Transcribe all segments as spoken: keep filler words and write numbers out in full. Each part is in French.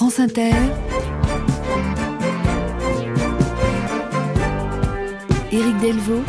France Inter, Éric Delvaux,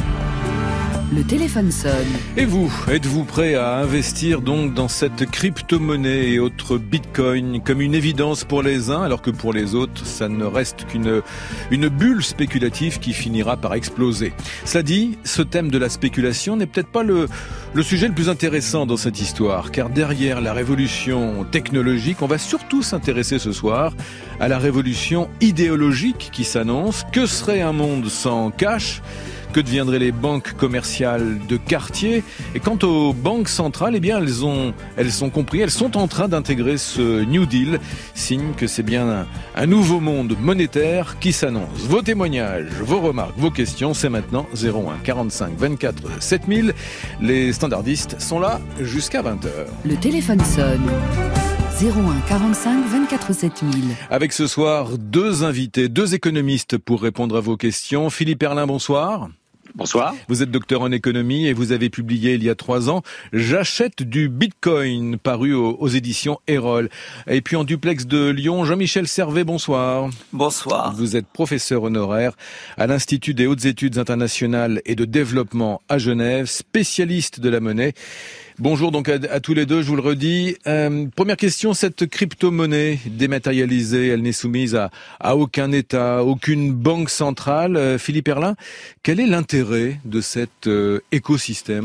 le téléphone sonne. Et vous, êtes-vous prêt à investir donc dans cette crypto-monnaie et autres bitcoins comme une évidence pour les uns, alors que pour les autres, ça ne reste qu'une une bulle spéculative qui finira par exploser. Cela dit, ce thème de la spéculation n'est peut-être pas le, le sujet le plus intéressant dans cette histoire, car derrière la révolution technologique, on va surtout s'intéresser ce soir à la révolution idéologique qui s'annonce. Que serait un monde sans cash ? Que deviendraient les banques commerciales de quartier? Et quant aux banques centrales, eh bien, elles ont, elles ont compris, elles sont en train d'intégrer ce New Deal, signe que c'est bien un, un nouveau monde monétaire qui s'annonce. Vos témoignages, vos remarques, vos questions, c'est maintenant zéro un quarante-cinq vingt-quatre sept mille. Les standardistes sont là jusqu'à vingt heures. Le téléphone sonne. zéro un quarante-cinq vingt-quatre sept mille. Avec ce soir, deux invités, deux économistes pour répondre à vos questions. Philippe Erlin, bonsoir. Bonsoir. Vous êtes docteur en économie et vous avez publié il y a trois ans « J'achète du Bitcoin » paru aux, aux éditions Erol. Et puis en duplex de Lyon, Jean-Michel Servet, bonsoir. Bonsoir. Vous êtes professeur honoraire à l'Institut des hautes études internationales et de développement à Genève, spécialiste de la monnaie. Bonjour donc à, à tous les deux, je vous le redis. Euh, première question, cette crypto-monnaie dématérialisée, elle n'est soumise à, à aucun État, aucune banque centrale. Euh, Philippe Erlin, quel est l'intérêt de cet euh, écosystème ?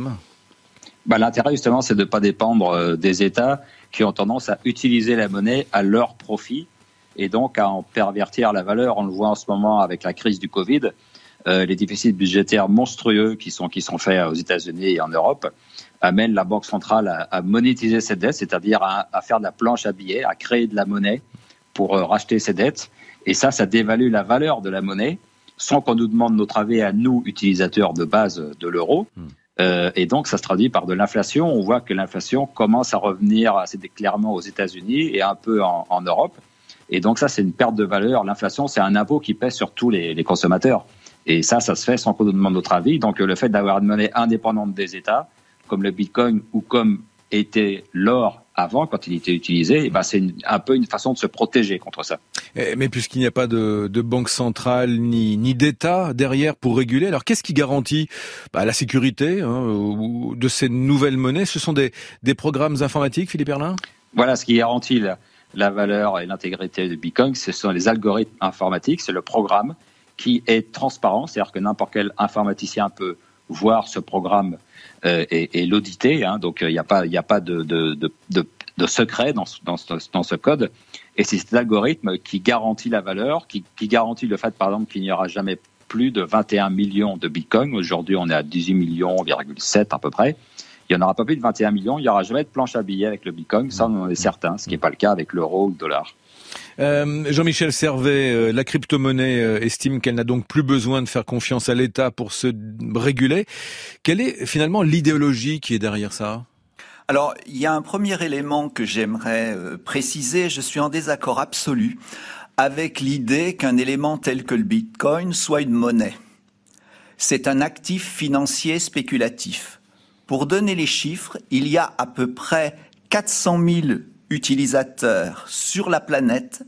Bah, l'intérêt justement, c'est de ne pas dépendre euh, des États qui ont tendance à utiliser la monnaie à leur profit et donc à en pervertir la valeur. On le voit en ce moment avec la crise du Covid, euh, les déficits budgétaires monstrueux qui sont, qui sont faits aux États-Unis et en Europe amène la Banque centrale à, à monétiser ses dettes, c'est-à-dire à, à faire de la planche à billets, à créer de la monnaie pour euh, racheter ses dettes. Et ça, ça dévalue la valeur de la monnaie sans qu'on nous demande notre avis à nous, utilisateurs de base de l'euro. Mmh. Euh, et donc, ça se traduit par de l'inflation. On voit que l'inflation commence à revenir assez clairement aux États-Unis et un peu en, en Europe. Et donc, ça, c'est une perte de valeur. L'inflation, c'est un impôt qui pèse sur tous les, les consommateurs. Et ça, ça se fait sans qu'on nous demande notre avis. Donc, le fait d'avoir une monnaie indépendante des États, comme le Bitcoin ou comme était l'or avant, quand il était utilisé, et ben c'est une, un peu une façon de se protéger contre ça. Mais puisqu'il n'y a pas de, de banque centrale ni, ni d'État derrière pour réguler, alors qu'est-ce qui garantit bah, la sécurité hein, de ces nouvelles monnaies? Ce sont des, des programmes informatiques, Philippe Erlin? Voilà, ce qui garantit la, la valeur et l'intégrité de Bitcoin, ce sont les algorithmes informatiques, c'est le programme qui est transparent, c'est-à-dire que n'importe quel informaticien peut voir ce programme euh, et, et l'auditer. Hein, donc, il n'y a pas, il n'y a pas de, de, de, de, de secret dans, dans, dans ce code. Et c'est cet algorithme qui garantit la valeur, qui, qui garantit le fait, par exemple, qu'il n'y aura jamais plus de vingt et un millions de bitcoins. Aujourd'hui, on est à dix-huit millions, virgule sept à peu près. Il n'y en aura pas plus de vingt et un millions. Il n'y aura jamais de planche à billets avec le bitcoin. Ça, on en est certain, ce qui n'est pas le cas avec l'euro ou le dollar. Euh, Jean-Michel Servet, euh, la crypto-monnaie euh, estime qu'elle n'a donc plus besoin de faire confiance à l'État pour se réguler. Quelle est finalement l'idéologie qui est derrière ça ? Alors, il y a un premier élément que j'aimerais euh, préciser. Je suis en désaccord absolu avec l'idée qu'un élément tel que le Bitcoin soit une monnaie. C'est un actif financier spéculatif. Pour donner les chiffres, il y a à peu près quatre cent mille utilisateurs sur la planète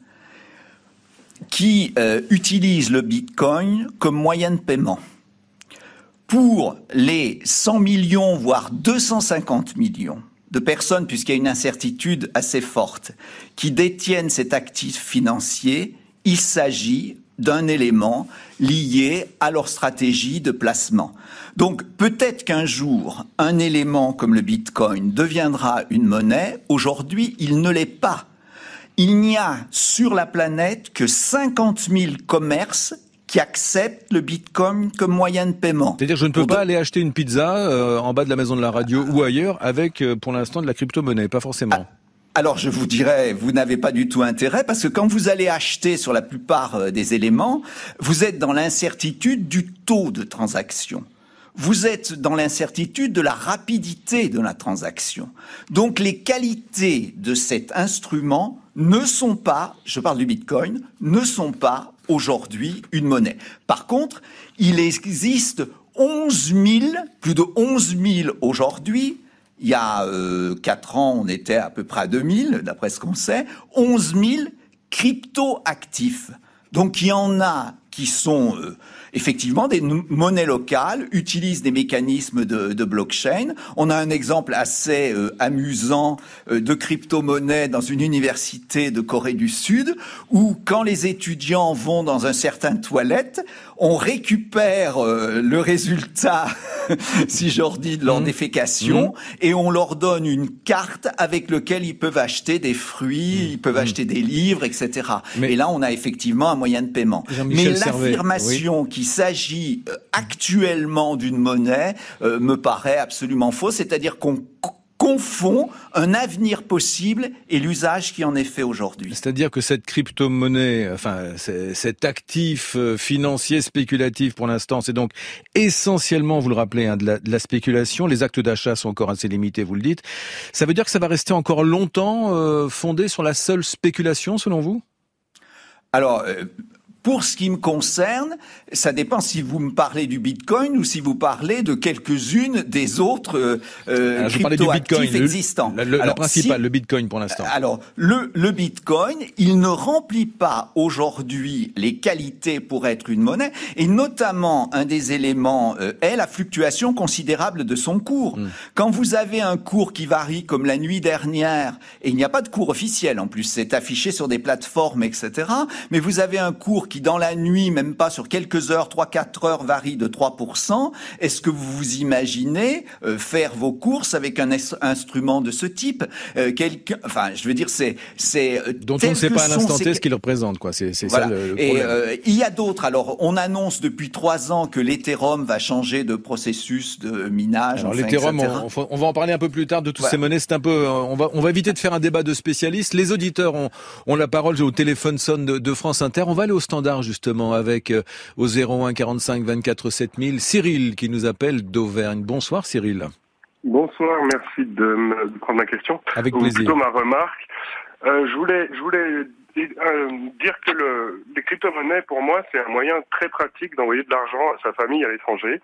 qui euh, utilisent le Bitcoin comme moyen de paiement. Pour les cent millions, voire deux cent cinquante millions de personnes, puisqu'il y a une incertitude assez forte, qui détiennent cet actif financier, il s'agit d'un élément lié à leur stratégie de placement. Donc peut-être qu'un jour, un élément comme le Bitcoin deviendra une monnaie. Aujourd'hui, il ne l'est pas. Il n'y a sur la planète que cinquante mille commerces qui acceptent le Bitcoin comme moyen de paiement. C'est-à-dire je ne peux pour pas de... aller acheter une pizza euh, en bas de la maison de la radio ou ailleurs avec, euh, pour l'instant, de la crypto-monnaie, pas forcément. Ah. Alors je vous dirais, vous n'avez pas du tout intérêt parce que quand vous allez acheter sur la plupart des éléments, vous êtes dans l'incertitude du taux de transaction. Vous êtes dans l'incertitude de la rapidité de la transaction. Donc les qualités de cet instrument ne sont pas, je parle du Bitcoin, ne sont pas aujourd'hui une monnaie. Par contre, il existe onze mille, plus de onze mille aujourd'hui. Il y a euh, quatre ans, on était à peu près à deux mille, d'après ce qu'on sait, onze mille crypto-actifs. Donc il y en a qui sont euh, effectivement des monnaies locales, utilisent des mécanismes de, de blockchain. On a un exemple assez euh, amusant euh, de crypto-monnaie dans une université de Corée du Sud, où quand les étudiants vont dans un certain toilette, on récupère euh, le résultat, si j'en dis, de leur mmh. défécation, mmh. et on leur donne une carte avec laquelle ils peuvent acheter des fruits, mmh. ils peuvent mmh. acheter des livres, et cetera. Mais, et là, on a effectivement un moyen de paiement. Mais l'affirmation oui. qu'il s'agit euh, actuellement d'une monnaie euh, me paraît absolument fausse, c'est-à-dire qu'on confond un avenir possible et l'usage qui en est fait aujourd'hui. C'est-à-dire que cette crypto-monnaie, enfin cet actif financier spéculatif pour l'instant, c'est donc essentiellement, vous le rappelez, hein, de, la, de la spéculation. Les actes d'achat sont encore assez limités, vous le dites. Ça veut dire que ça va rester encore longtemps euh, fondé sur la seule spéculation, selon vous ? Alors... Euh, Pour ce qui me concerne, ça dépend si vous me parlez du Bitcoin ou si vous parlez de quelques-unes des autres euh, crypto-actifs existants. Le, le, alors, le principal, si, le Bitcoin pour l'instant. Alors, le, le Bitcoin, il ne remplit pas aujourd'hui les qualités pour être une monnaie, et notamment un des éléments euh, est la fluctuation considérable de son cours. Mmh. Quand vous avez un cours qui varie comme la nuit dernière, et il n'y a pas de cours officiel en plus, c'est affiché sur des plateformes, et cetera, mais vous avez un cours qui dans la nuit, même pas sur quelques heures, trois quatre heures, varie de trois pour cent. Est-ce que vous vous imaginez euh, faire vos courses avec un es- instrument de ce type euh, quelqu'un, Enfin, je veux dire, c'est... c'est dont on ne sait pas à l'instant T ce qu'il représente, quoi. C'est, c'est voilà. ça le, le problème. Et euh, il y a d'autres. Alors, on annonce depuis trois ans que l'Ethereum va changer de processus de minage. Alors, enfin, l'Ethereum, on, on va en parler un peu plus tard de toutes voilà. ces monnaies. C'est un peu... On va, on va éviter de faire un débat de spécialistes. Les auditeurs ont, ont la parole. J'ai au téléphone sonne de, de France Inter. On va aller au standard, justement, avec euh, au zéro un quarante-cinq vingt-quatre sept mille, Cyril qui nous appelle d'Auvergne. Bonsoir Cyril. Bonsoir, merci de me de prendre ma question. Avec Ou plaisir. plutôt ma remarque. Euh, je voulais, je voulais euh, dire que le, les crypto-monnaies, pour moi, c'est un moyen très pratique d'envoyer de l'argent à sa famille à l'étranger.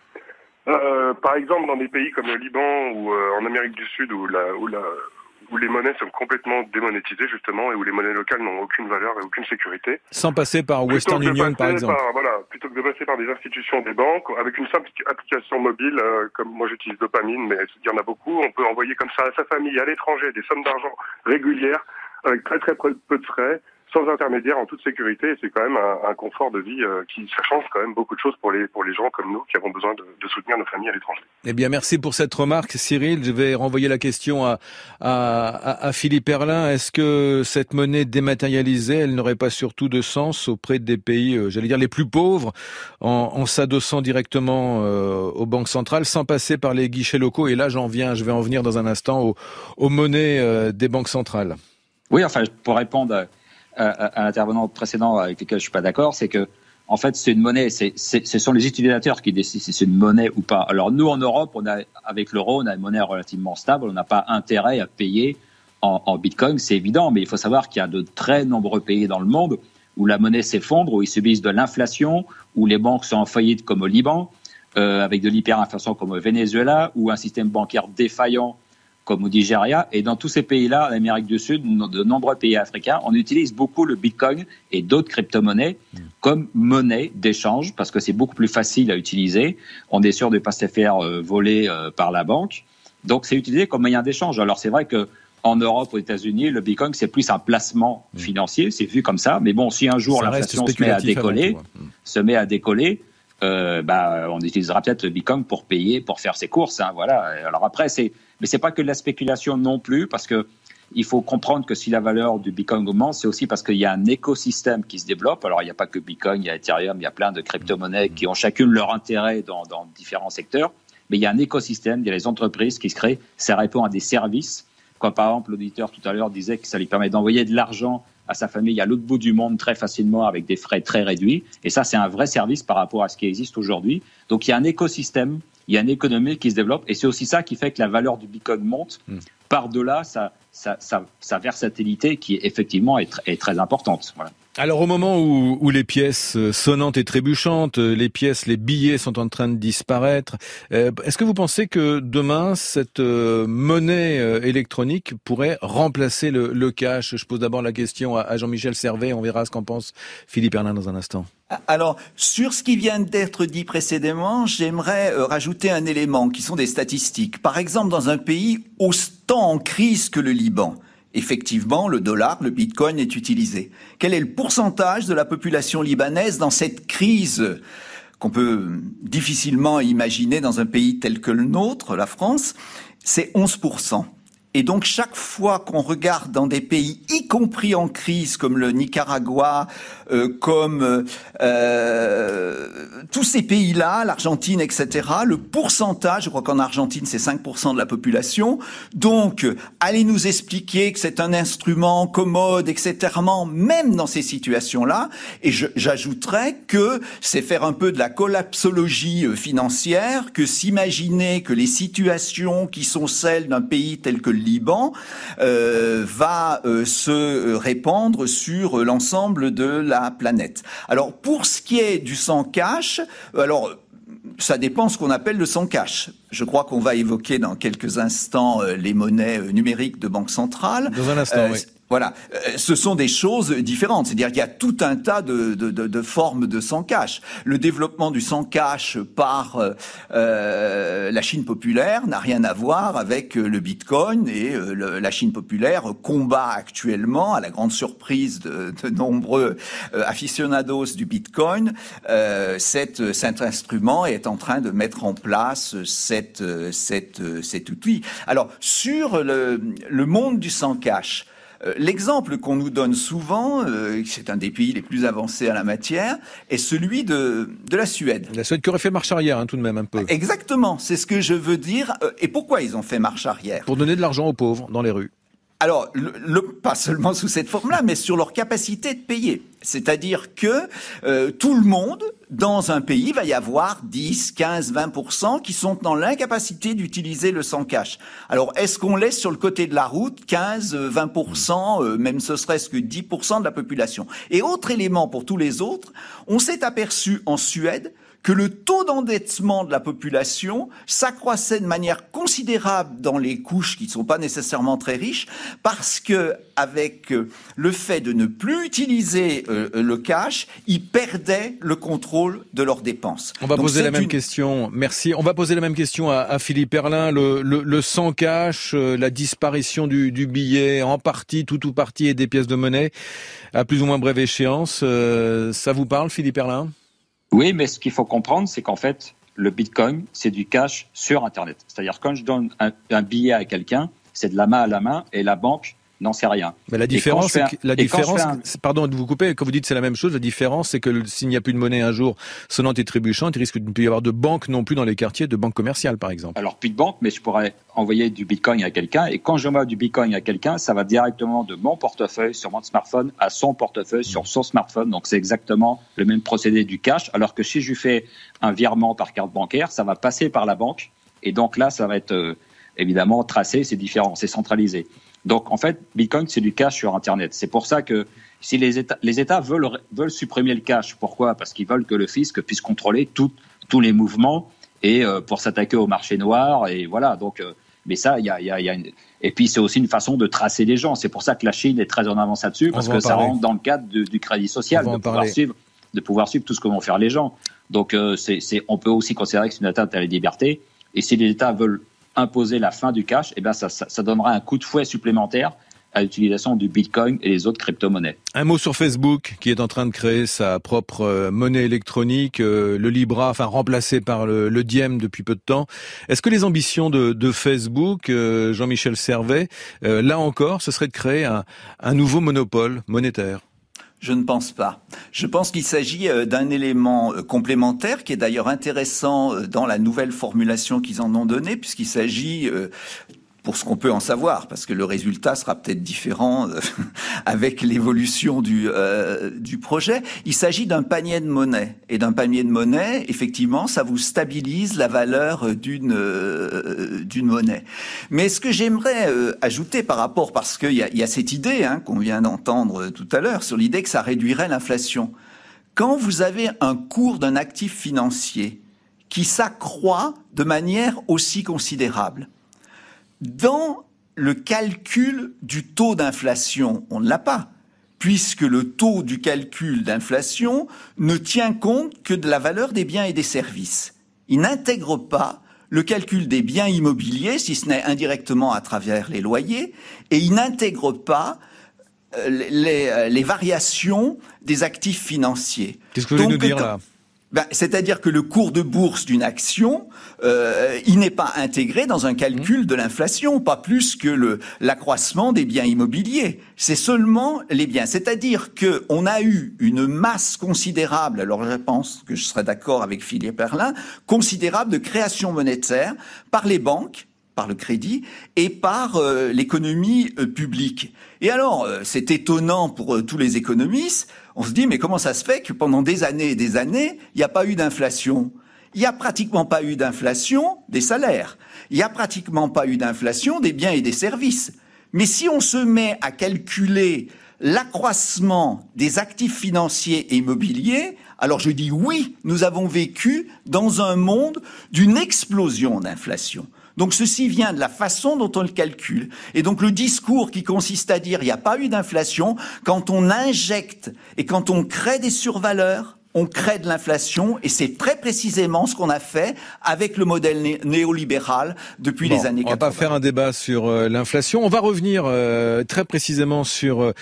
Euh, par exemple, dans des pays comme le Liban ou euh, en Amérique du Sud, où la, où la où les monnaies sont complètement démonétisées justement et où les monnaies locales n'ont aucune valeur et aucune sécurité. Sans passer par Western Union par exemple. Par, voilà, plutôt que de passer par des institutions, des banques, avec une simple application mobile, euh, comme moi j'utilise Dopamine, mais il y en a beaucoup, on peut envoyer comme ça à sa famille à l'étranger des sommes d'argent régulières avec très très peu de frais, sans intermédiaire, en toute sécurité, et c'est quand même un, un confort de vie euh, qui, ça change quand même beaucoup de choses pour les pour les gens comme nous qui avons besoin de, de soutenir nos familles à l'étranger. Eh bien, merci pour cette remarque, Cyril. Je vais renvoyer la question à à, à, à Philippe Herlin. Est-ce que cette monnaie dématérialisée, elle n'aurait pas surtout de sens auprès des pays, euh, j'allais dire les plus pauvres, en, en s'adossant directement euh, aux banques centrales, sans passer par les guichets locaux? Et là, j'en viens, je vais en venir dans un instant aux, aux monnaies euh, des banques centrales. Oui, enfin, pour répondre à À, à l'intervenant précédent avec lequel je suis pas d'accord, c'est que en fait c'est une monnaie, c'est, c'est ce sont les utilisateurs qui décident si c'est une monnaie ou pas. Alors nous en Europe, on a avec l'euro, on a une monnaie relativement stable, on n'a pas intérêt à payer en, en Bitcoin, c'est évident, mais il faut savoir qu'il y a de très nombreux pays dans le monde où la monnaie s'effondre, où ils subissent de l'inflation, où les banques sont en faillite comme au Liban, euh, avec de l'hyperinflation comme au Venezuela, ou un système bancaire défaillant comme au Nigeria, et dans tous ces pays-là, en Amérique du Sud, de nombreux pays africains, on utilise beaucoup le Bitcoin et d'autres crypto-monnaies mmh. comme monnaie d'échange, parce que c'est beaucoup plus facile à utiliser. On est sûr de ne pas se faire euh, voler euh, par la banque. Donc, c'est utilisé comme moyen d'échange. Alors, c'est vrai que en Europe, aux États-Unis, le Bitcoin, c'est plus un placement mmh. financier, c'est vu comme ça. Mais bon, si un jour ça l'inflation se met à décoller, mmh. se met à décoller, euh, bah, on utilisera peut-être le Bitcoin pour payer, pour faire ses courses. Hein, voilà. Alors après, c'est Mais c'est pas que de la spéculation non plus, parce que il faut comprendre que si la valeur du Bitcoin augmente, c'est aussi parce qu'il y a un écosystème qui se développe. Alors, il n'y a pas que Bitcoin, il y a Ethereum, il y a plein de crypto-monnaies qui ont chacune leur intérêt dans, dans différents secteurs. Mais il y a un écosystème, il y a les entreprises qui se créent. Ça répond à des services. Quand, par exemple, l'auditeur tout à l'heure disait que ça lui permet d'envoyer de l'argent à sa famille à l'autre bout du monde très facilement avec des frais très réduits. Et ça, c'est un vrai service par rapport à ce qui existe aujourd'hui. Donc, il y a un écosystème. Il y a une économie qui se développe et c'est aussi ça qui fait que la valeur du Bitcoin monte mmh. par-delà sa, sa, sa, sa versatilité qui effectivement est, est très importante. Voilà. Alors au moment où, où les pièces sonnantes et trébuchantes, les pièces, les billets sont en train de disparaître, euh, est-ce que vous pensez que demain, cette euh, monnaie euh, électronique pourrait remplacer le, le cash? Je pose d'abord la question à, à Jean-Michel Servet, on verra ce qu'en pense Philippe Erlin dans un instant. Alors, sur ce qui vient d'être dit précédemment, j'aimerais euh, rajouter un élément qui sont des statistiques. Par exemple, dans un pays autant en crise que le Liban, effectivement, le dollar, le bitcoin est utilisé. Quel est le pourcentage de la population libanaise dans cette crise qu'on peut difficilement imaginer dans un pays tel que le nôtre, la France? C'est onze pour cent. Et donc, chaque fois qu'on regarde dans des pays, y compris en crise, comme le Nicaragua, euh, comme euh, tous ces pays-là, l'Argentine, et cetera, le pourcentage, je crois qu'en Argentine, c'est cinq pour cent de la population. Donc, allez nous expliquer que c'est un instrument commode, et cetera, même dans ces situations-là. Et je, j'ajouterais que c'est faire un peu de la collapsologie financière, que s'imaginer que les situations qui sont celles d'un pays tel que le Liban euh, va euh, se répandre sur l'ensemble de la planète. Alors pour ce qui est du sans cash, alors ça dépend ce qu'on appelle le sans cash. Je crois qu'on va évoquer dans quelques instants euh, les monnaies euh, numériques de banque centrale. Dans un instant, euh, oui. Voilà, ce sont des choses différentes. C'est-à-dire qu'il y a tout un tas de, de, de, de formes de sans cash. Le développement du sans cash par euh, la Chine populaire n'a rien à voir avec le Bitcoin, et euh, le, la Chine populaire combat actuellement, à la grande surprise de, de nombreux euh, aficionados du Bitcoin, euh, cette, cet instrument est en train de mettre en place cette, cette, cet outil. Alors sur le, le monde du sans cash. L'exemple qu'on nous donne souvent, euh, c'est un des pays les plus avancés en la matière, est celui de, de la Suède. La Suède qui aurait fait marche arrière, hein, tout de même, un peu. Exactement, c'est ce que je veux dire. Et pourquoi ils ont fait marche arrière? Pour donner de l'argent aux pauvres, dans les rues. Alors, le, le, pas seulement sous cette forme-là, mais sur leur capacité de payer. C'est-à-dire que euh, tout le monde, dans un pays, va y avoir dix, quinze, vingt pour cent qui sont dans l'incapacité d'utiliser le sans cash. Alors, est-ce qu'on laisse sur le côté de la route quinze, vingt pour cent, euh, même ce serait-ce que dix pour cent de la population? Et autre élément pour tous les autres, on s'est aperçu en Suède que le taux d'endettement de la population s'accroissait de manière considérable dans les couches qui ne sont pas nécessairement très riches, parce que avec le fait de ne plus utiliser euh, le cash, ils perdaient le contrôle de leurs dépenses. On va Donc poser la même une... question. Merci. On va poser la même question à, à Philippe Erlin. Le, le, le sans cash, euh, la disparition du, du billet, en partie, tout ou partie, et des pièces de monnaie à plus ou moins brève échéance. Euh, ça vous parle, Philippe Erlin? Oui, mais ce qu'il faut comprendre, c'est qu'en fait, le Bitcoin, c'est du cash sur Internet. C'est-à-dire, quand je donne un, un billet à quelqu'un, c'est de la main à la main, et la banque n'en sait rien. Mais la différence, c'est que, la différence, un... pardon de vous couper, quand vous dites c'est la même chose, la différence, c'est que s'il n'y a plus de monnaie un jour sonnante et trébuchante, il risque de ne plus y avoir de banque non plus dans les quartiers, de banques commerciales, par exemple. Alors, plus de banque, mais je pourrais envoyer du Bitcoin à quelqu'un, et quand j'envoie du Bitcoin à quelqu'un, ça va directement de mon portefeuille sur mon smartphone à son portefeuille mmh. sur son smartphone. Donc, c'est exactement le même procédé du cash, alors que si je lui fais un virement par carte bancaire, ça va passer par la banque, et donc là, ça va être euh, évidemment tracé, c'est différent, c'est centralisé. Donc, en fait, Bitcoin, c'est du cash sur Internet. C'est pour ça que si les États, les États veulent, veulent supprimer le cash, pourquoi? Parce qu'ils veulent que le fisc puisse contrôler tout, tous les mouvements et euh, pour s'attaquer au marché noir. Et voilà. Donc, euh, mais ça, il y a, y a, y a une... Et puis, c'est aussi une façon de tracer les gens. C'est pour ça que la Chine est très en avance là-dessus, parce que ça rentre dans le cadre de, du crédit social, de pouvoir, suivre, de pouvoir suivre tout ce que vont faire les gens. Donc, euh, c'est, c'est, on peut aussi considérer que c'est une atteinte à la liberté. Et si les États veulent imposer la fin du cash, eh bien ça, ça, ça donnera un coup de fouet supplémentaire à l'utilisation du Bitcoin et les autres crypto-monnaies. Un mot sur Facebook, qui est en train de créer sa propre euh, monnaie électronique, euh, le Libra, enfin remplacé par le, le Diem depuis peu de temps. Est-ce que les ambitions de, de Facebook, euh, Jean-Michel Servet, euh, là encore, ce serait de créer un, un nouveau monopole monétaire? Je ne pense pas. Je pense qu'il s'agit d'un élément complémentaire qui est d'ailleurs intéressant dans la nouvelle formulation qu'ils en ont donnée, puisqu'il s'agit pour ce qu'on peut en savoir, parce que le résultat sera peut-être différent euh, avec l'évolution du, euh, du projet. Il s'agit d'un panier de monnaie. Et d'un panier de monnaie, effectivement, ça vous stabilise la valeur d'une euh, d'une monnaie. Mais ce que j'aimerais euh, ajouter par rapport, parce qu'il y a, y a cette idée hein, qu'on vient d'entendre tout à l'heure, sur l'idée que ça réduirait l'inflation. Quand vous avez un cours d'un actif financier qui s'accroît de manière aussi considérable, dans le calcul du taux d'inflation, on ne l'a pas, puisque le taux du calcul d'inflation ne tient compte que de la valeur des biens et des services. Il n'intègre pas le calcul des biens immobiliers, si ce n'est indirectement à travers les loyers, et il n'intègre pas les, les, les variations des actifs financiers. Qu'est-ce que vous voulez nous dire là ? Ben, c'est-à-dire que le cours de bourse d'une action, euh, il n'est pas intégré dans un calcul de l'inflation, pas plus que le, l'accroissement des biens immobiliers. C'est seulement les biens. C'est-à-dire que on a eu une masse considérable, alors je pense que je serais d'accord avec Philippe Herrlin, considérable de création monétaire par les banques, par le crédit et par euh, l'économie euh, publique. Et alors, euh, c'est étonnant pour euh, tous les économistes. On se dit, mais comment ça se fait que pendant des années et des années, il n'y a pas eu d'inflation ? Il n'y a pratiquement pas eu d'inflation des salaires. Il n'y a pratiquement pas eu d'inflation des biens et des services. Mais si on se met à calculer l'accroissement des actifs financiers et immobiliers, alors je dis oui, nous avons vécu dans un monde d'une explosion d'inflation. Donc ceci vient de la façon dont on le calcule. Et donc le discours qui consiste à dire il n'y a pas eu d'inflation, quand on injecte et quand on crée des survaleurs, on crée de l'inflation, et c'est très précisément ce qu'on a fait avec le modèle né- néolibéral depuis bon, les années quatre-vingts. On va pas faire un débat sur euh, l'inflation. On va revenir euh, très précisément sur euh,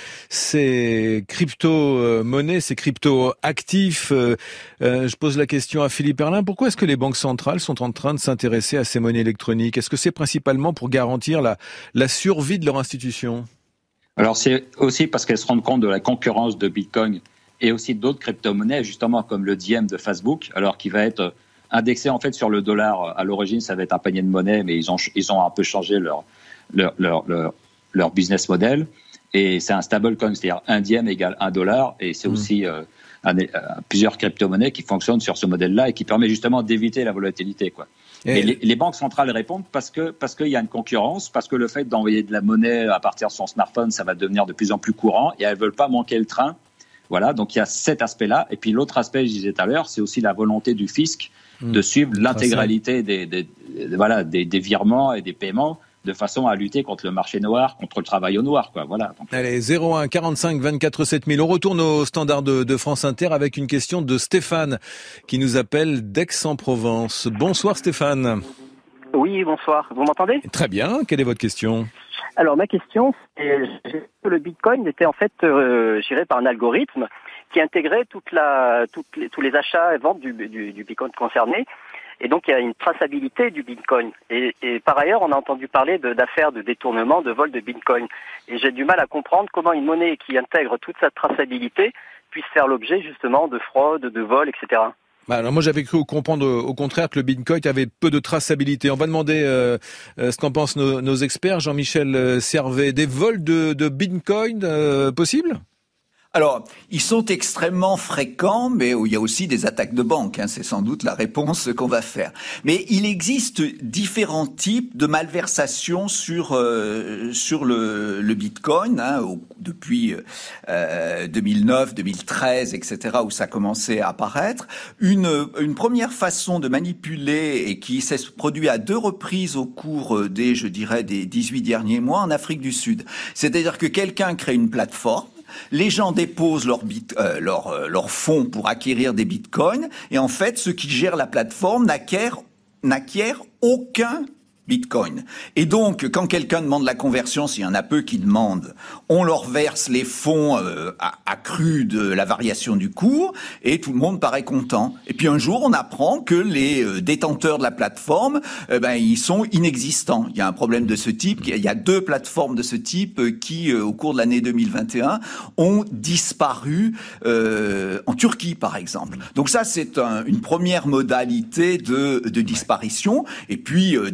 ces crypto-monnaies, ces crypto-actifs. Euh, euh, je pose la question à Philippe Herrlin. Pourquoi est-ce que les banques centrales sont en train de s'intéresser à ces monnaies électroniques ? Est-ce que c'est principalement pour garantir la, la survie de leur institution ? Alors c'est aussi parce qu'elles se rendent compte de la concurrence de Bitcoin et aussi d'autres crypto-monnaies, justement comme le Diem de Facebook, alors qui va être indexé en fait sur le dollar. À l'origine, ça va être un panier de monnaie, mais ils ont ils ont un peu changé leur leur leur leur, leur business model. Et c'est un stablecoin, c'est-à-dire un Diem égale un dollar, et c'est mmh. aussi euh, un, euh, plusieurs crypto-monnaies qui fonctionnent sur ce modèle-là et qui permet justement d'éviter la volatilité, quoi. Et, et les, les banques centrales répondent parce que parce qu'il y a une concurrence, parce que le fait d'envoyer de la monnaie à partir de son smartphone, ça va devenir de plus en plus courant, et elles veulent pas manquer le train. Voilà, donc il y a cet aspect-là. Et puis l'autre aspect, je disais tout à l'heure, c'est aussi la volonté du fisc mmh, de suivre l'intégralité des, des, des, voilà, des, des virements et des paiements de façon à lutter contre le marché noir, contre le travail au noir, quoi. Voilà. Donc, allez, zéro un quarante-cinq vingt-quatre sept mille. On retourne au standard de, de France Inter avec une question de Stéphane qui nous appelle d'Aix-en-Provence. Bonsoir Stéphane. Oui, bonsoir. Vous m'entendez ? Très bien. Quelle est votre question ? Alors ma question, c'est que le Bitcoin était en fait euh, géré par un algorithme qui intégrait toute la, toutes les, tous les achats et ventes du, du, du Bitcoin concerné. Et donc il y a une traçabilité du Bitcoin. Et, et par ailleurs, on a entendu parler de, d'affaires de détournement, de vol de Bitcoin. Et j'ai du mal à comprendre comment une monnaie qui intègre toute cette traçabilité puisse faire l'objet justement de fraude, de vol, et cetera. Bah alors moi j'avais cru comprendre au contraire que le Bitcoin avait peu de traçabilité. On va demander euh, ce qu'en pensent nos, nos experts. Jean-Michel Servet, des vols de, de Bitcoin euh, possibles ? Alors, ils sont extrêmement fréquents, mais il y a aussi des attaques de banque, hein, c'est sans doute la réponse qu'on va faire. Mais il existe différents types de malversations sur euh, sur le, le Bitcoin, hein, au, depuis euh, deux mille neuf, deux mille treize, et cetera, où ça commençait à apparaître. Une, une première façon de manipuler, et qui s'est produite à deux reprises au cours des, je dirais, des dix-huit derniers mois en Afrique du Sud. C'est-à-dire que quelqu'un crée une plateforme, les gens déposent leurs bit, euh, leur, euh, leur fonds pour acquérir des bitcoins, et en fait, ceux qui gèrent la plateforme n'acquièrent, n'acquièrent aucun Bitcoin. Et donc, quand quelqu'un demande la conversion, s'il y en a peu qui demandent, on leur verse les fonds euh, accrus de la variation du cours, et tout le monde paraît content. Et puis un jour, on apprend que les euh, détenteurs de la plateforme, euh, ben, ils sont inexistants. Il y a un problème de ce type. Il y a deux plateformes de ce type euh, qui, euh, au cours de l'année deux mille vingt et un, ont disparu euh, en Turquie, par exemple. Donc ça, c'est un, une première modalité de, de disparition. Et puis, euh, dans le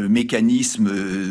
mécanisme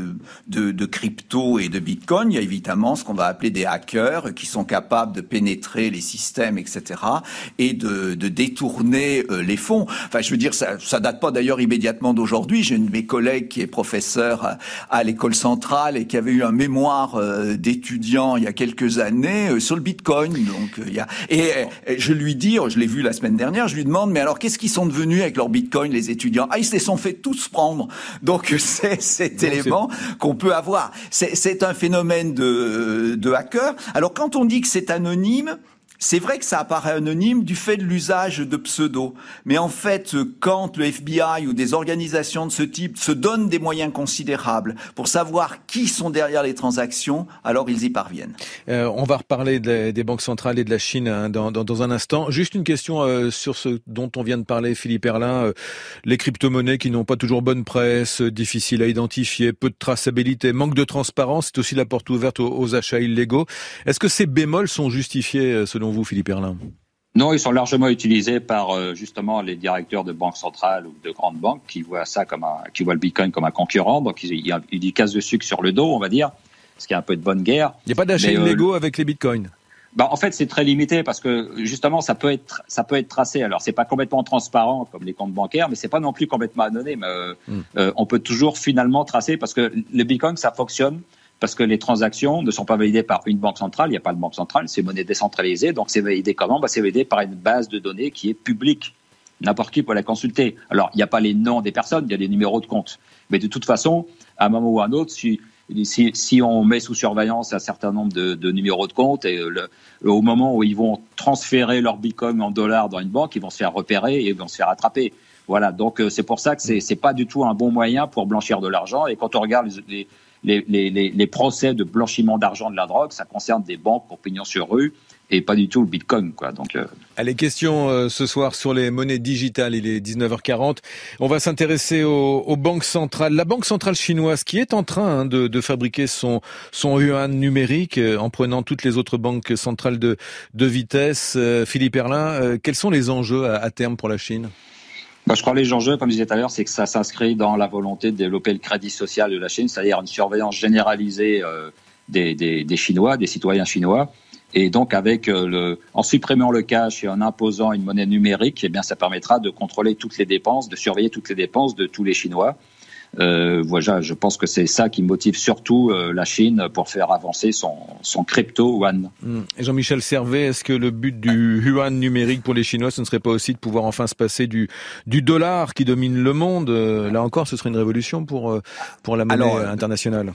de, de crypto et de Bitcoin. Il y a évidemment ce qu'on va appeler des hackers qui sont capables de pénétrer les systèmes, et cetera, et de, de détourner les fonds. Enfin, je veux dire, ça, ça date pas d'ailleurs immédiatement d'aujourd'hui. J'ai une de mes collègues qui est professeur à, à l'école centrale et qui avait eu un mémoire d'étudiant il y a quelques années sur le Bitcoin. Donc, il y a, et, et je lui dis, je l'ai vu la semaine dernière, je lui demande, mais alors qu'est-ce qu'ils sont devenus avec leur Bitcoin, les étudiants? Ah, ils se les sont fait tous prendre. Donc, c'est cet Donc, élément c'est... qu'on peut avoir. C'est, c'est un phénomène de, de hacker. Alors, quand on dit que c'est anonyme, c'est vrai que ça apparaît anonyme du fait de l'usage de pseudos. Mais en fait, quand le F B I ou des organisations de ce type se donnent des moyens considérables pour savoir qui sont derrière les transactions, alors ils y parviennent. Euh, on va reparler des, des banques centrales et de la Chine hein, dans, dans, dans un instant. Juste une question euh, sur ce dont on vient de parler, Philippe Herlin. Euh, les crypto-monnaies qui n'ont pas toujours bonne presse, euh, difficiles à identifier, peu de traçabilité, manque de transparence, c'est aussi la porte ouverte aux, aux achats illégaux. Est-ce que ces bémols sont justifiés selon vous, Philippe Herlin? Non, ils sont largement utilisés par euh, justement les directeurs de banques centrales ou de grandes banques qui voient ça comme un, qui voient le Bitcoin comme un concurrent. Donc ils, ils, ils y cassent de sucre sur le dos, on va dire, ce qui est un peu de bonne guerre. Il n'y a pas d'achats illégaux euh, avec les Bitcoins? Bah, en fait, c'est très limité parce que justement, ça peut être, ça peut être tracé. Alors, c'est pas complètement transparent comme les comptes bancaires, mais c'est pas non plus complètement anonyme. Euh, mm. euh, on peut toujours finalement tracer parce que le Bitcoin, ça fonctionne. Parce que les transactions ne sont pas validées par une banque centrale, il n'y a pas de banque centrale, c'est monnaie décentralisée, donc c'est validé comment? Bah, c'est validé par une base de données qui est publique. N'importe qui peut la consulter. Alors, il n'y a pas les noms des personnes, il y a les numéros de compte. Mais de toute façon, à un moment ou à un autre, si, si, si on met sous surveillance un certain nombre de, de numéros de compte, et le, au moment où ils vont transférer leur Bitcoin en dollars dans une banque, ils vont se faire repérer et ils vont se faire attraper. Voilà, donc c'est pour ça que c'est, c'est pas du tout un bon moyen pour blanchir de l'argent. Et quand on regarde les, les, les, les, les procès de blanchiment d'argent de la drogue, ça concerne des banques pour pignon sur rue et pas du tout le Bitcoin, quoi. Donc, euh... Allez, question euh, ce soir sur les monnaies digitales. Il est dix-neuf heures quarante. On va s'intéresser aux, aux banques centrales. La banque centrale chinoise qui est en train hein, de, de fabriquer son, son yuan numérique euh, en prenant toutes les autres banques centrales de, de vitesse. Euh, Philippe Herlin, euh, quels sont les enjeux à, à terme pour la Chine? Bah, je crois que les enjeux, comme je disais tout à l'heure, c'est que ça s'inscrit dans la volonté de développer le crédit social de la Chine, c'est-à-dire une surveillance généralisée euh, des, des, des Chinois, des citoyens chinois. Et donc, avec euh, le, en supprimant le cash et en imposant une monnaie numérique, eh bien, ça permettra de contrôler toutes les dépenses, de surveiller toutes les dépenses de tous les Chinois. Euh, voilà, je pense que c'est ça qui motive surtout euh, la Chine pour faire avancer son, son crypto yuan. Et Jean-Michel Servet, est-ce que le but du yuan numérique pour les Chinois, ce ne serait pas aussi de pouvoir enfin se passer du, du dollar qui domine le monde? Là encore, ce serait une révolution pour, pour la monnaie Alors, internationale.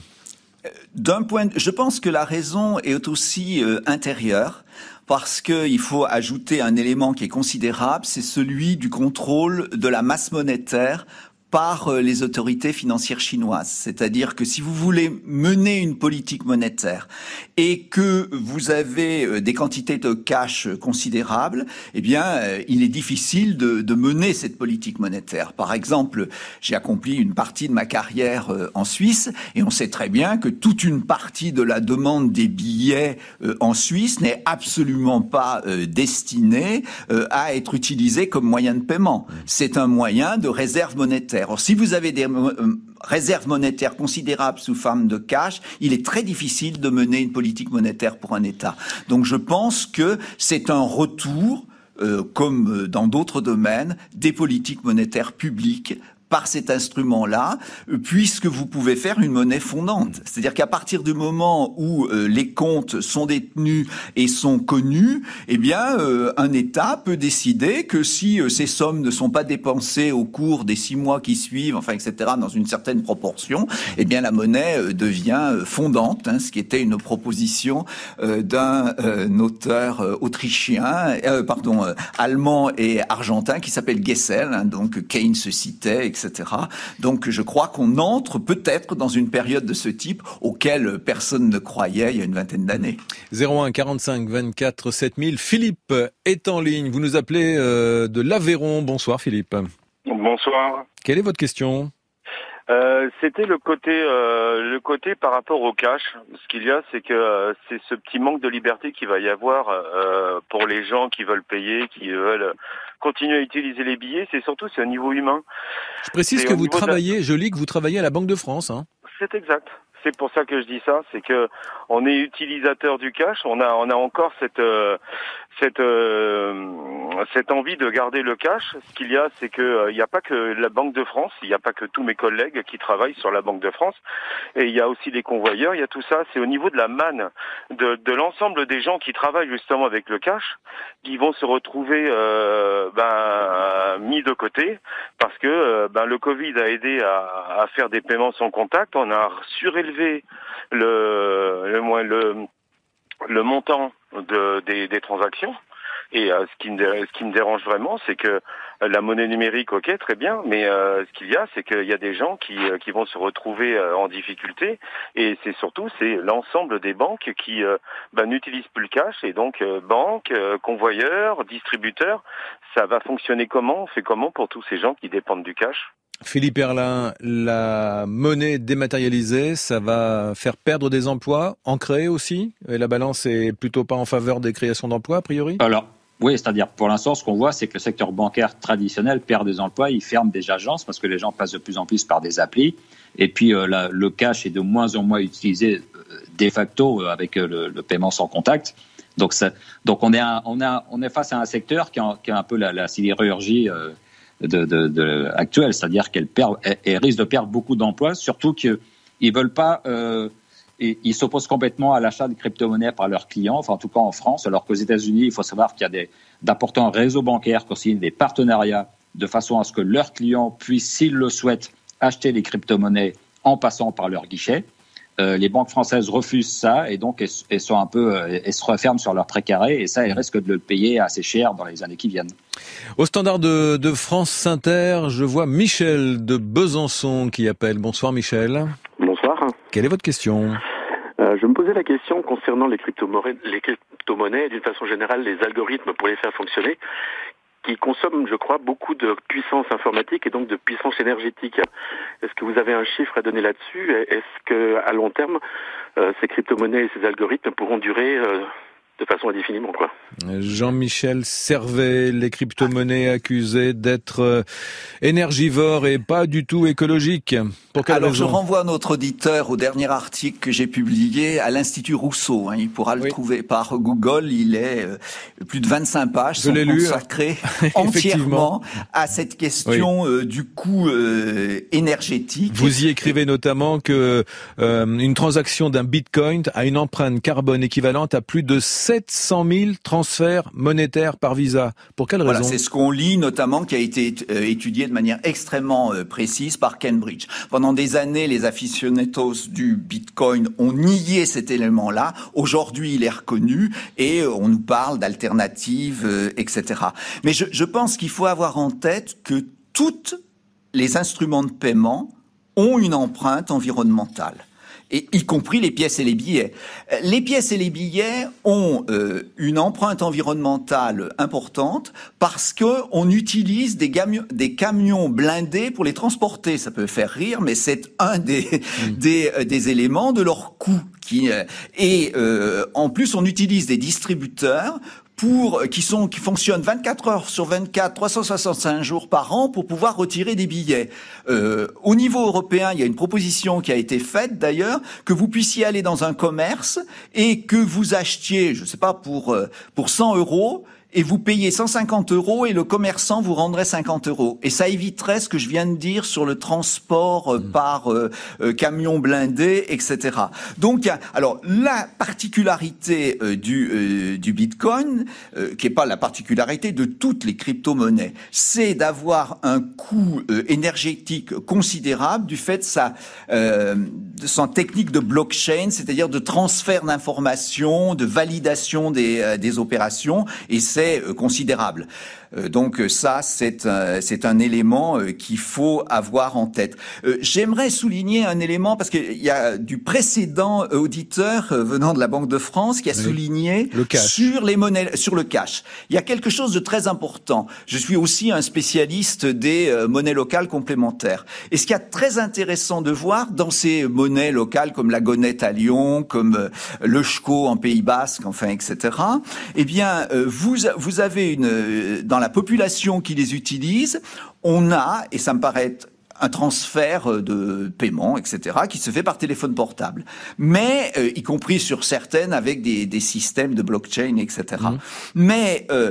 D'un point, de, je pense que la raison est aussi euh, intérieure. Parce qu'il faut ajouter un élément qui est considérable, c'est celui du contrôle de la masse monétaire par les autorités financières chinoises. C'est-à-dire que si vous voulez mener une politique monétaire et que vous avez des quantités de cash considérables, eh bien, il est difficile de, de mener cette politique monétaire. Par exemple, j'ai accompli une partie de ma carrière en Suisse et on sait très bien que toute une partie de la demande des billets en Suisse n'est absolument pas destinée à être utilisée comme moyen de paiement. C'est un moyen de réserve monétaire. Or, si vous avez des euh, réserves monétaires considérables sous forme de cash, il est très difficile de mener une politique monétaire pour un État. Donc je pense que c'est un retour, euh, comme dans d'autres domaines, des politiques monétaires publiques par cet instrument-là, puisque vous pouvez faire une monnaie fondante. C'est-à-dire qu'à partir du moment où euh, les comptes sont détenus et sont connus, eh bien, euh, un État peut décider que si euh, ces sommes ne sont pas dépensées au cours des six mois qui suivent, enfin, et cetera, dans une certaine proportion, eh bien, la monnaie euh, devient euh, fondante, hein, ce qui était une proposition euh, d'un euh, auteur euh, autrichien, euh, pardon, euh, allemand et argentin qui s'appelle Gessel, hein, donc Keynes se citait, et cetera. Donc je crois qu'on entre peut-être dans une période de ce type auquel personne ne croyait il y a une vingtaine d'années. zéro un quarante-cinq vingt-quatre sept mille. Philippe est en ligne. Vous nous appelez euh, de l'Aveyron. Bonsoir Philippe. Bonsoir. Quelle est votre question ? Euh, c'était le côté, euh, le côté par rapport au cash. Ce qu'il y a, c'est que euh, c'est ce petit manque de liberté qu'il va y avoir euh, pour les gens qui veulent payer, qui veulent continuer à utiliser les billets. C'est surtout c'est au niveau humain. Je précise c'est que vous travaillez, la... je lis que vous travaillez à la Banque de France. Hein. C'est exact. C'est pour ça que je dis ça, c'est que on est utilisateur du cash, on a on a encore cette euh, cette euh, cette envie de garder le cash. Ce qu'il y a, c'est que euh, il n'y a pas que la Banque de France, il n'y a pas que tous mes collègues qui travaillent sur la Banque de France, et il y a aussi les convoyeurs, il y a tout ça. C'est au niveau de la manne de de l'ensemble des gens qui travaillent justement avec le cash, qui vont se retrouver euh, ben mis de côté parce que euh, ben le Covid a aidé à, à faire des paiements sans contact. On a surélevé le le le, le montant de, des, des transactions. Et euh, ce qui me ce qui me dérange vraiment, c'est que euh, la monnaie numérique, ok, très bien, mais euh, ce qu'il y a, c'est qu'il y a des gens qui euh, qui vont se retrouver euh, en difficulté. Et c'est surtout c'est l'ensemble des banques qui euh, bah, n'utilisent plus le cash. Et donc euh, banques, euh, convoyeurs, distributeurs, ça va fonctionner comment? On fait comment pour tous ces gens qui dépendent du cash? Philippe Herlin, la monnaie dématérialisée, ça va faire perdre des emplois, en créer aussi? Et la balance est plutôt pas en faveur des créations d'emplois, a priori? Alors, oui, c'est-à-dire, pour l'instant, ce qu'on voit, c'est que le secteur bancaire traditionnel perd des emplois, il ferme des agences parce que les gens passent de plus en plus par des applis. Et puis, euh, la, le cash est de moins en moins utilisé euh, de facto euh, avec euh, le, le paiement sans contact. Donc, ça, donc on, est un, on, a, on est face à un secteur qui a, qui a un peu la, la sidérurgie euh, De, de, de actuelle, c'est-à-dire qu'elle perd, elle, elle risque de perdre beaucoup d'emplois, surtout qu'ils veulent pas, euh, ils, ils s'opposent complètement à l'achat de crypto-monnaies par leurs clients, enfin en tout cas en France, alors qu'aux États-Unis, il faut savoir qu'il y a des, d'importants réseaux bancaires qui ont signé des partenariats de façon à ce que leurs clients puissent, s'ils le souhaitent, acheter les crypto-monnaies en passant par leur guichet. Euh, les banques françaises refusent ça et donc elles, elles sont un peu, elles se referment sur leur précaré et ça, elles risquent de le payer assez cher dans les années qui viennent. Au standard de, de France Inter, je vois Michel de Besançon qui appelle. Bonsoir Michel. Bonsoir. Quelle est votre question? euh, Je me posais la question concernant les crypto-monnaies, les crypto-monnaies et d'une façon générale les algorithmes pour les faire fonctionner, qui consomment, je crois, beaucoup de puissance informatique et donc de puissance énergétique. Est-ce que vous avez un chiffre à donner là-dessus? Est-ce que, à long terme, euh, ces crypto-monnaies et ces algorithmes pourront durer euh, de façon indéfiniment, quoi? Jean-Michel Servet, les crypto-monnaies accusées d'être euh, énergivores et pas du tout écologiques. Pour quelle Alors, raison? je renvoie notre auditeur au dernier article que j'ai publié à l'Institut Rousseau. Hein. Il pourra le oui. trouver par Google. Il est euh, plus de vingt-cinq pages sont consacrées entièrement à cette question oui. euh, du coût euh, énergétique. Vous y écrivez notamment que euh, une transaction d'un bitcoin a une empreinte carbone équivalente à plus de sept cent mille transferts monétaires par Visa. Pour quelle voilà, raison? C'est ce qu'on lit notamment, qui a été euh, étudié de manière extrêmement euh, précise par Cambridge. Pendant des années, les aficionados du Bitcoin ont nié cet élément-là. Aujourd'hui, il est reconnu et euh, on nous parle d'alternatives, euh, et cetera. Mais je, je pense qu'il faut avoir en tête que tous les instruments de paiement ont une empreinte environnementale. Et y compris les pièces et les billets. Les pièces et les billets ont euh, une empreinte environnementale importante parce que on utilise des, gamions, des camions blindés pour les transporter. Ça peut faire rire, mais c'est un des mmh. des, euh, des éléments de leur coût. Qui, euh, et euh, en plus, on utilise des distributeurs pour qui sont qui fonctionnent vingt-quatre heures sur vingt-quatre, trois cent soixante-cinq jours par an pour pouvoir retirer des billets. Euh, au niveau européen, il y a une proposition qui a été faite d'ailleurs que vous puissiez aller dans un commerce et que vous achetiez, je sais pas pour pour cent euros. Et vous payez cent cinquante euros et le commerçant vous rendrait cinquante euros. Et ça éviterait ce que je viens de dire sur le transport euh, par euh, euh, camion blindé, et cetera. Donc, alors la particularité euh, du, euh, du Bitcoin, euh, qui est pas la particularité de toutes les crypto-monnaies, c'est d'avoir un coût euh, énergétique considérable du fait de sa, euh, de son technique de blockchain, c'est-à-dire de transfert d'informations, de validation des, euh, des opérations. Et c'est euh, considérable. Euh, donc ça, c'est un, c'est un élément euh, qu'il faut avoir en tête. Euh, j'aimerais souligner un élément, parce qu'il y a du précédent auditeur euh, venant de la Banque de France qui a oui. souligné sur les monnaies, sur le cash. Il y a quelque chose de très important. Je suis aussi un spécialiste des euh, monnaies locales complémentaires. Et ce qu'il y a de très intéressant de voir dans ces monnaies locales comme la gonette à Lyon, comme euh, le Schko en Pays Basque, enfin, et cetera. Eh bien, euh, vous vous avez une euh, dans la population qui les utilise, on a, et ça me paraît un transfert de paiement, et cetera, qui se fait par téléphone portable. Mais, euh, y compris sur certaines, avec des, des systèmes de blockchain, et cetera. Mmh. Mais euh,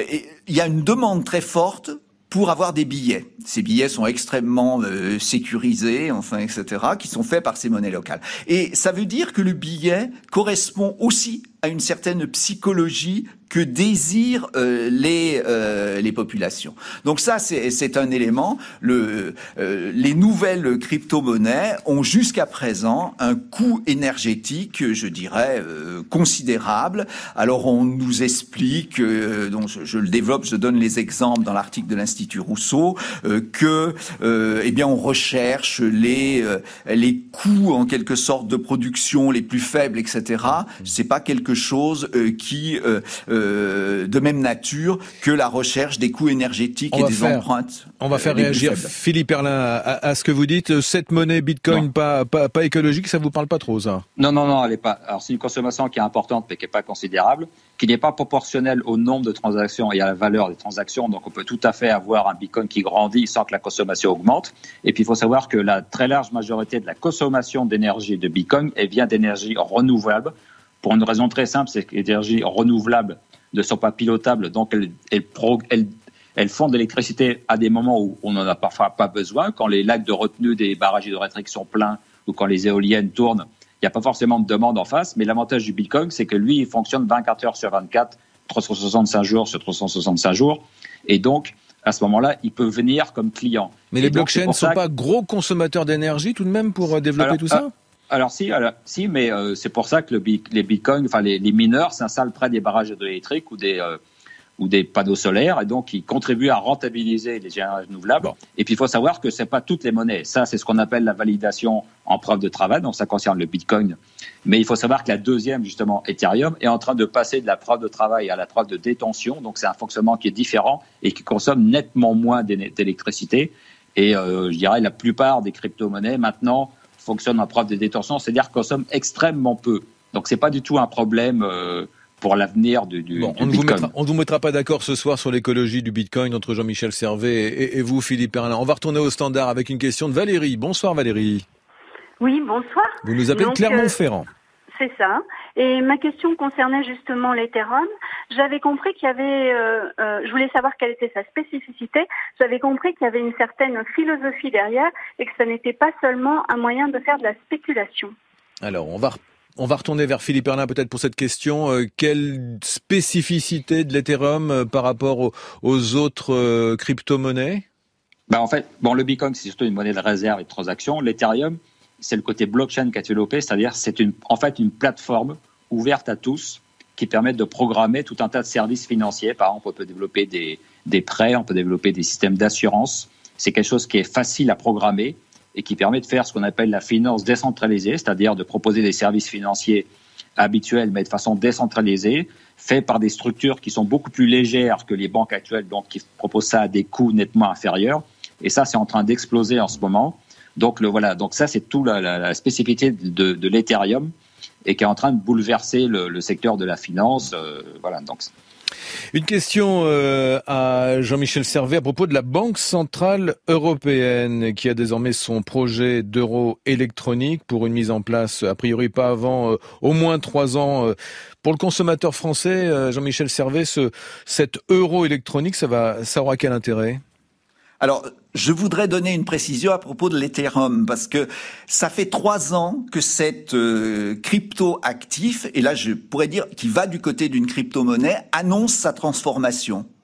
il y a une demande très forte pour avoir des billets. Ces billets sont extrêmement euh, sécurisés, enfin, et cetera, qui sont faits par ces monnaies locales. Et ça veut dire que le billet correspond aussi à une certaine psychologie que désirent euh, les euh, les populations. Donc ça, c'est c'est un élément. Le euh, les nouvelles crypto-monnaies ont jusqu'à présent un coût énergétique, je dirais, euh, considérable. Alors on nous explique, euh, donc je, je le développe, je donne les exemples dans l'article de l'Institut Rousseau, euh, que euh, eh bien on recherche les euh, les coûts en quelque sorte de production les plus faibles, et cetera. C'est pas quelque chose euh, qui euh, euh, de même nature que la recherche des coûts énergétiques on et des faire, empreintes. On va faire euh, réagir Philippe Herlin à, à ce que vous dites. Cette monnaie Bitcoin pas, pas pas écologique, ça vous parle pas trop, ça? Non, non, non, elle est pas. Alors c'est une consommation qui est importante mais qui est pas considérable, qui n'est pas proportionnelle au nombre de transactions et à la valeur des transactions. Donc on peut tout à fait avoir un Bitcoin qui grandit sans que la consommation augmente. Et puis il faut savoir que la très large majorité de la consommation d'énergie de Bitcoin elle vient d'énergie renouvelable. Pour une raison très simple, c'est que les énergies renouvelables ne sont pas pilotables, donc elles, elles, elles, elles font de l'électricité à des moments où on n'en a parfois pas besoin, quand les lacs de retenue des barrages hydroélectriques sont pleins ou quand les éoliennes tournent, il n'y a pas forcément de demande en face, mais l'avantage du Bitcoin, c'est que lui, il fonctionne vingt-quatre heures sur vingt-quatre, trois cent soixante-cinq jours sur trois cent soixante-cinq jours, et donc à ce moment-là, il peut venir comme client. Mais et les blockchains ne sont pas gros consommateurs d'énergie tout de même pour développer alors, tout ça euh, Alors si, alors, si, mais euh, c'est pour ça que le, les bitcoins, enfin les, les mineurs s'installent près des barrages hydroélectriques ou des euh, ou des panneaux solaires, et donc ils contribuent à rentabiliser les énergies renouvelables. Bon. Et puis il faut savoir que c'est pas toutes les monnaies. Ça, c'est ce qu'on appelle la validation en preuve de travail. Donc ça concerne le Bitcoin. Mais il faut savoir que la deuxième, justement, Ethereum, est en train de passer de la preuve de travail à la preuve de détention. Donc c'est un fonctionnement qui est différent et qui consomme nettement moins d'électricité. Et euh, je dirais la plupart des crypto-monnaies maintenant fonctionnent en preuve de détention, c'est-à-dire consomment extrêmement peu. Donc c'est pas du tout un problème euh, pour l'avenir du, du, bon, du on Bitcoin. Ne vous mettra, on ne vous mettra pas d'accord ce soir sur l'écologie du Bitcoin entre Jean-Michel Servet et, et vous, Philippe Herlin. On va retourner au standard avec une question de Valérie. Bonsoir Valérie. Oui, bonsoir. Vous nous appelez de Clermont-Ferrand. Euh, c'est ça. Et ma question concernait justement l'Ethereum. J'avais compris qu'il y avait, euh, euh, je voulais savoir quelle était sa spécificité. J'avais compris qu'il y avait une certaine philosophie derrière et que ça n'était pas seulement un moyen de faire de la spéculation. Alors, on va On va retourner vers Philippe Herlin peut-être pour cette question. Euh, quelle spécificité de l'Ethereum euh, par rapport aux, aux autres euh, crypto-monnaies? Ben en fait, bon, le Bitcoin, c'est surtout une monnaie de réserve et de transaction. L'Ethereum, c'est le côté blockchain qu'a développé, c'est-à-dire c'est une, en fait une plateforme ouverte à tous qui permet de programmer tout un tas de services financiers. Par exemple, on peut développer des, des prêts, on peut développer des systèmes d'assurance. C'est quelque chose qui est facile à programmer et qui permet de faire ce qu'on appelle la finance décentralisée, c'est-à-dire de proposer des services financiers habituels, mais de façon décentralisée, faits par des structures qui sont beaucoup plus légères que les banques actuelles, donc qui proposent ça à des coûts nettement inférieurs. Et ça, c'est en train d'exploser en ce moment. Donc, le, voilà. Donc ça, c'est tout la, la, la spécificité de, de l'Ethereum et qui est en train de bouleverser le, le secteur de la finance. Euh, voilà. Donc. Une question euh, à Jean-Michel Servet à propos de la Banque Centrale Européenne qui a désormais son projet d'euro électronique pour une mise en place, a priori pas avant euh, au moins trois ans. Euh, pour le consommateur français, euh, Jean-Michel Servet, ce, cet euro électronique, ça, va, ça aura quel intérêt ? Alors, je voudrais donner une précision à propos de l'Ethereum, parce que ça fait trois ans que cette euh, crypto-actif, et là je pourrais dire qu'il va du côté d'une crypto-monnaie, annonce sa transformation.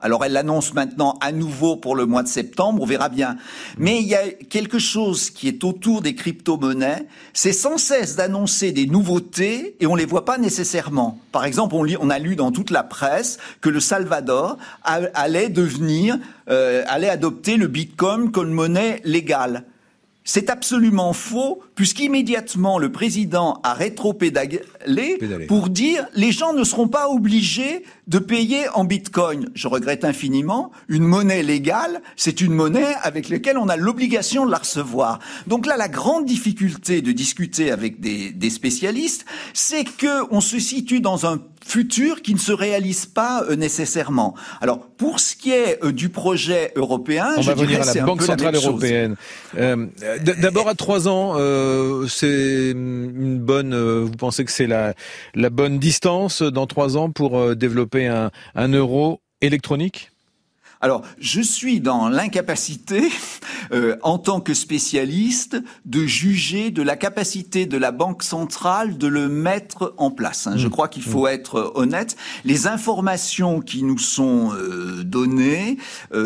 Alors elle l'annonce maintenant à nouveau pour le mois de septembre, on verra bien. Mais il y a quelque chose qui est autour des crypto-monnaies, c'est sans cesse d'annoncer des nouveautés et on les voit pas nécessairement. Par exemple, on, lit, on a lu dans toute la presse que le Salvador a, allait devenir, euh, allait adopter le Bitcoin comme monnaie légale. C'est absolument faux, puisqu'immédiatement le président a rétropédalé pour dire les gens ne seront pas obligés de payer en bitcoin. Je regrette infiniment. Une monnaie légale, c'est une monnaie avec laquelle on a l'obligation de la recevoir. Donc là, la grande difficulté de discuter avec des, des spécialistes, c'est que on se situe dans un futur qui ne se réalise pas euh, nécessairement. Alors, pour ce qui est euh, du projet européen, on je va dirais venir à la Banque centrale européenne. Euh, D'abord, à trois ans, euh, c'est une bonne. Euh, vous pensez que c'est la la bonne distance dans trois ans pour euh, développer un, un euro électronique ? Alors, je suis dans l'incapacité, euh, en tant que spécialiste, de juger de la capacité de la Banque centrale de le mettre en place. Hein. Je crois qu'il faut être honnête. Les informations qui nous sont euh, données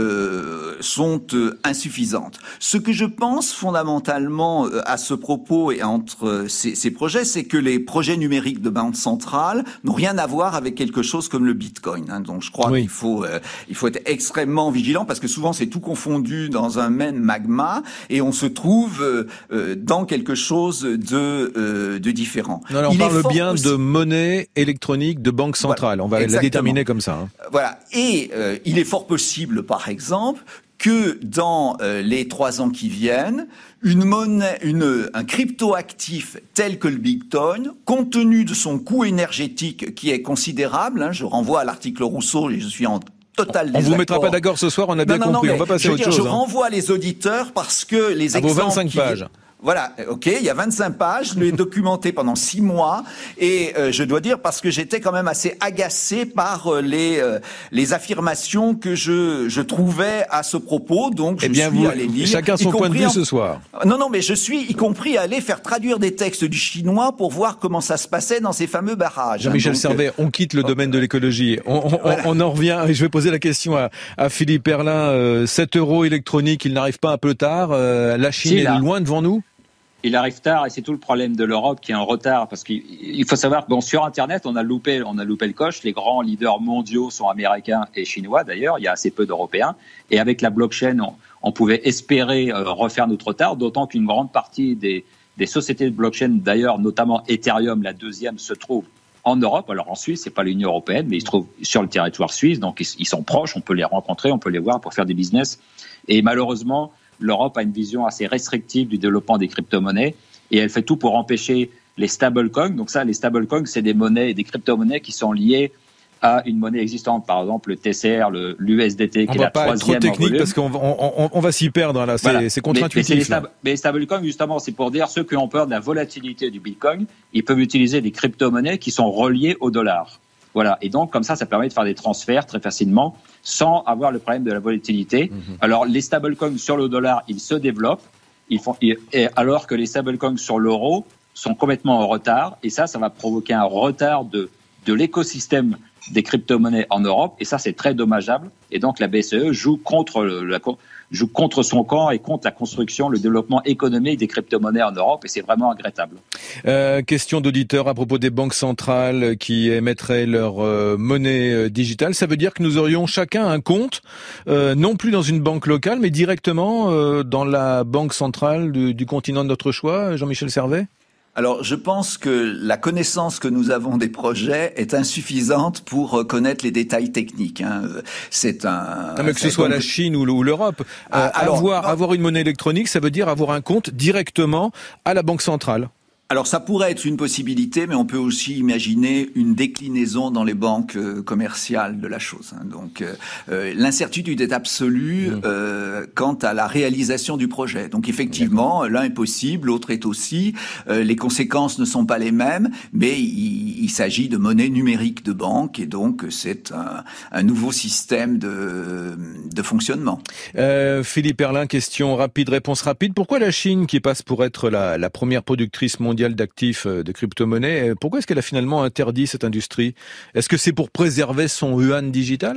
euh, sont euh, insuffisantes. Ce que je pense fondamentalement euh, à ce propos et entre euh, ces, ces projets, c'est que les projets numériques de Banque centrale n'ont rien à voir avec quelque chose comme le Bitcoin. Hein. Donc, je crois oui. qu'il faut, euh, il faut être extrêmement vigilant parce que souvent c'est tout confondu dans un même magma et on se trouve euh, dans quelque chose de, euh, de différent. Non, non, on Il parle bien possible... de monnaie électronique de banque centrale. Voilà, on va exactement. la déterminer comme ça. Hein. Voilà. Et euh, il est fort possible, par exemple, que dans euh, les trois ans qui viennent, une monnaie, une, un crypto-actif tel que le Bitcoin, compte tenu de son coût énergétique qui est considérable, hein, je renvoie à l'article Rousseau et je suis en total on vous mettra pas d'accord ce soir, on a bien non, non, compris. Non, on va passer à autre dire, chose. Je hein. renvoie les auditeurs parce que les à exemples. Vos vingt-cinq pages. Voilà, ok, il y a vingt-cinq pages, je l'ai documenté pendant six mois et euh, je dois dire parce que j'étais quand même assez agacé par euh, les euh, les affirmations que je je trouvais à ce propos, donc je eh bien suis vous, allé lire. Chacun son point de vue en... ce soir. Non, non, mais je suis y compris allé faire traduire des textes du chinois pour voir comment ça se passait dans ces fameux barrages. Jean-Michel donc, Servet, on quitte le oh, domaine de l'écologie, on, on, voilà. on en revient, et je vais poser la question à, à Philippe Perlin, euh, sept euros électroniques, il n'arrive pas un peu tard, euh, la Chine si, est loin devant nous? Il arrive tard et c'est tout le problème de l'Europe qui est en retard parce qu'il faut savoir que bon, sur Internet, on a loupé, on a loupé le coche. Les grands leaders mondiaux sont américains et chinois d'ailleurs. Il y a assez peu d'Européens. Et avec la blockchain, on, on pouvait espérer euh, refaire notre retard, d'autant qu'une grande partie des, des sociétés de blockchain, d'ailleurs, notamment Ethereum, la deuxième, se trouve en Europe. Alors en Suisse, c'est pas l'Union européenne, mais ils se trouvent sur le territoire suisse. Donc ils, ils sont proches, on peut les rencontrer, on peut les voir pour faire des business. Et malheureusement, l'Europe a une vision assez restrictive du développement des crypto-monnaies et elle fait tout pour empêcher les stablecoins. Donc ça, les stablecoins, c'est des monnaies, des crypto-monnaies qui sont liées à une monnaie existante. Par exemple, le T C R, le, l'U S D T, qui est la troisième en volume. On va pas être trop technique parce qu'on on, on, on va s'y perdre là. C'est, voilà. c'est contre-intuitif. Mais, mais, c'est les stab- mais les stablecoins, justement, c'est pour dire ceux qui ont peur de la volatilité du Bitcoin, ils peuvent utiliser des crypto-monnaies qui sont reliées au dollar. Voilà. Et donc, comme ça, ça permet de faire des transferts très facilement sans avoir le problème de la volatilité. Mmh. Alors, les stablecoins sur le dollar, ils se développent, ils font, et alors que les stablecoins sur l'euro sont complètement en retard. Et ça, ça va provoquer un retard de, de l'écosystème des crypto-monnaies en Europe. Et ça, c'est très dommageable. Et donc, la B C E joue contre le, la, joue contre son camp et contre la construction, le développement économique des crypto-monnaies en Europe, et c'est vraiment regrettable. Euh, question d'auditeur à propos des banques centrales qui émettraient leur euh, monnaie euh, digitale. Ça veut dire que nous aurions chacun un compte, euh, non plus dans une banque locale, mais directement euh, dans la banque centrale du, du continent de notre choix, Jean-Michel Servet ? Alors, je pense que la connaissance que nous avons des projets est insuffisante pour connaître les détails techniques. Hein. C'est un. Non, mais que ce soit la Chine ou l'Europe, ah, euh, alors, avoir, avoir une monnaie électronique, ça veut dire avoir un compte directement à la banque centrale. Alors ça pourrait être une possibilité, mais on peut aussi imaginer une déclinaison dans les banques euh, commerciales de la chose. Hein. Donc euh, l'incertitude est absolue mmh. euh, quant à la réalisation du projet. Donc effectivement, D'accord. l'un est possible, l'autre est aussi. Euh, les conséquences ne sont pas les mêmes, mais il, il s'agit de monnaie numérique de banque et donc c'est un, un nouveau système de, de fonctionnement. Euh, Philippe Perlin, question rapide, réponse rapide. Pourquoi la Chine, qui passe pour être la, la première productrice mondiale d'actifs de crypto-monnaies, pourquoi est-ce qu'elle a finalement interdit cette industrie ? Est-ce que c'est pour préserver son yuan digital ?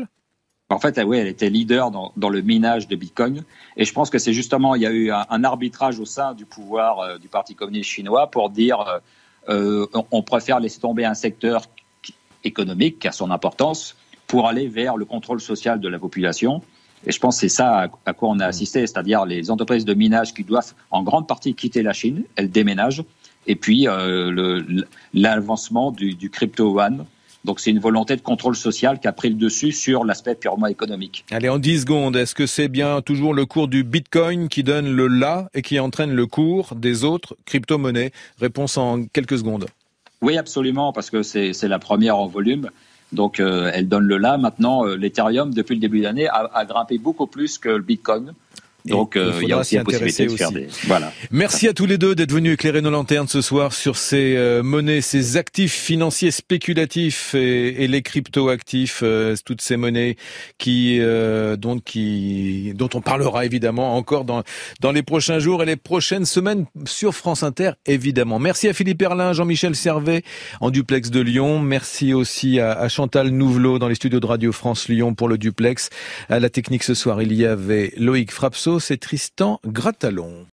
En fait, oui, elle était leader dans, dans le minage de Bitcoin. Et je pense que c'est justement, il y a eu un, un arbitrage au sein du pouvoir euh, du Parti communiste chinois pour dire euh, on préfère laisser tomber un secteur économique qui a son importance pour aller vers le contrôle social de la population. Et je pense que c'est ça à quoi on a assisté, c'est-à-dire les entreprises de minage qui doivent en grande partie quitter la Chine, elles déménagent. Et puis euh, le, l'avancement du, du crypto yuan. Donc c'est une volonté de contrôle social qui a pris le dessus sur l'aspect purement économique. Allez, en dix secondes, est-ce que c'est bien toujours le cours du Bitcoin qui donne le là et qui entraîne le cours des autres crypto-monnaies? Réponse en quelques secondes. Oui, absolument, parce que c'est, c'est la première en volume. Donc euh, elle donne le là. Maintenant, euh, l'Ethereum, depuis le début de l'année, a, a grimpé beaucoup plus que le Bitcoin. Donc euh, il, il y a aussi la possibilité de faire des... Voilà. Merci à tous les deux d'être venus éclairer nos lanternes ce soir sur ces euh, monnaies, ces actifs financiers spéculatifs et, et les crypto-actifs, euh, toutes ces monnaies qui, euh, dont, qui, dont on parlera évidemment encore dans, dans les prochains jours et les prochaines semaines sur France Inter, évidemment. Merci à Philippe Erlin, Jean-Michel Servet en duplex de Lyon. Merci aussi à, à Chantal Nouvelot dans les studios de Radio France Lyon pour le duplex. À la technique ce soir, il y avait Loïc Frapso. C'est Tristan Gratalon.